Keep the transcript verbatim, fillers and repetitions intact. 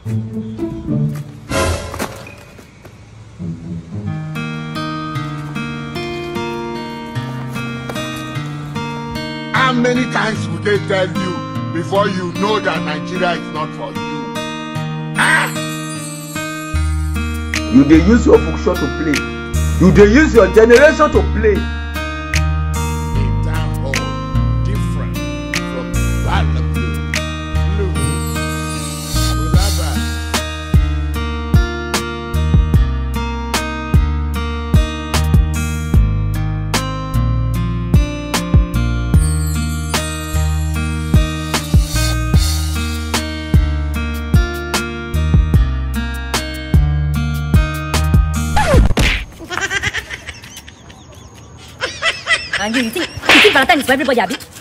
How many times would they tell you before you know that Nigeria is not for you? Ah! You dey use your function to play. You dey use your generation to play. In town hall, different from Balabu, Blue, Bulaba. And you, you think you think Valentine is for everybody, Abi?